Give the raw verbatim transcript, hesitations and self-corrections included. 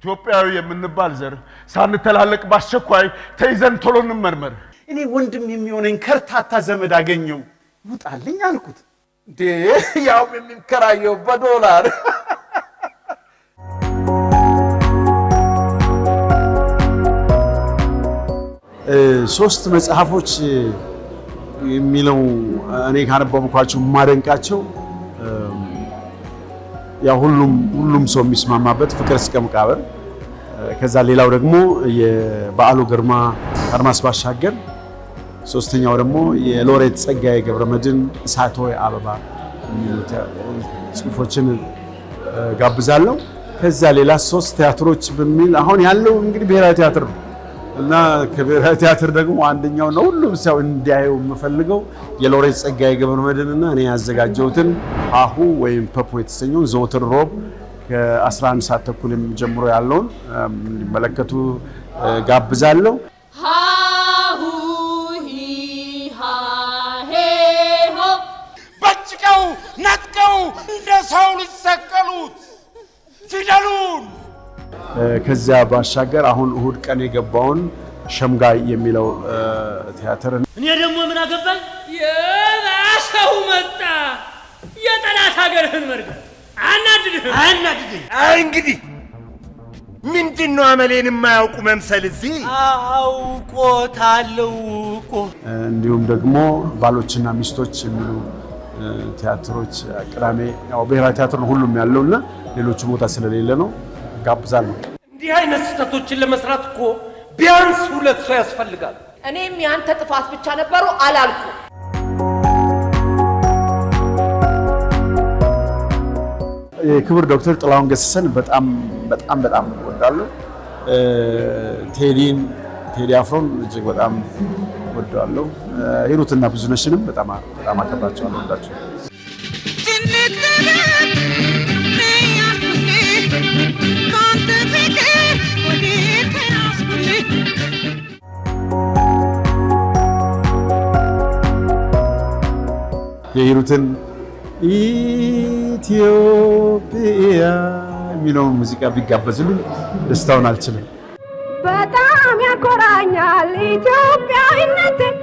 ኢትዮጵያዊ የምንባል ዘር ሳንተላለቅ ባስቸኳይ ተይዘን ቶሎ እንመርመር እኔ ወንድም የሚሆነኝ ከርታታ ዘመድ አገኘው ውጣልኝ አልኩት ዴ ያው የሚከራየው በዶላር ሶስት መጽሐፎች የሚለው እኔ ካነበብኳቸው ማደንቃቸው ያ ሁሉም ሁሉም ሰው የሚስማማበት ፍቅር እስከ መቃብር ከዛ ሌላው ደግሞ የበዓሉ ግርማ አርማስ ባሻገር ሶስተኛው ደግሞ የሎሬት ጸጋዬ ገብረመድህን እሳት ሆይ አበባ ጽፎችን ጋብዛለሁ ከዛ ሌላ ሶስት ቲያትሮች በሚል አሁን ያለው እንግዲህ ብሔራዊ ቲያትር ነው እና ከብሔራዊ ቲያትር ደግሞ አንደኛው ነው ሁሉም ሰው እንዲያየው የምፈልገው የሎሬት ጸጋዬ ገብረመድህንና እኔ ያዘጋጀሁትን አሁ ወይም ፐፖ የተሰኘው ዘወትር ሮብ ከ11 ሰዓት ተኩል ጀምሮ ያለውን እንዲመለከቱ ጋብዛለሁ ሃሁ ሂ ሃ ሄ ሆ በጭቀው ነጥቀው እንደ ሰው ሊሰቀሉት ፊደሉን ከዛ ባሻገር አሁን እሁድ ቀን የገባውን ሸምጋይ የሚለው ቲያትር እኔ ደግሞ ምን አገባኝ የባሰው መጣ የጠላት ሀገርህን መርገጥ አናድድህ አናድድህ አይ እንግዲህ ምንድነው አመሌን የማያውቁ መምሰል እዚህ አውቆታለሁ እኮ እንዲሁም ደግሞ ባሎችና ሚስቶች የሚሉ ቲያትሮች ቅዳሜ ያው ብሔራዊ ቲያትር ሁሉም ያለውና ሌሎች ቦታ ስለሌለ ነው ጋብዛለሁ እንዲህ አይነት ስተቶችን ለመስራት እኮ ቢያንስ ሁለት ሰው ያስፈልጋል እኔም ያንተ ጥፋት ብቻ ነበሩ አላልኩ የክብር ዶክተር ጥላሁን ገሰሰን በጣም በጣም በጣም ወዳለሁ ቴዲን ቴዲ አፍሮን እጅግ በጣም ወዳለሁ ሂሩትና ብዙነሽንም በጣም በጣም አከብራቸዋለሁ ወዳቸው የሂሩትን ኢትዮጵያ የሚለውን ሙዚቃ ቢጋበዝልኝ ደስታውን አልችልም በጣም ያኮራኛል ኢትዮጵያዊነት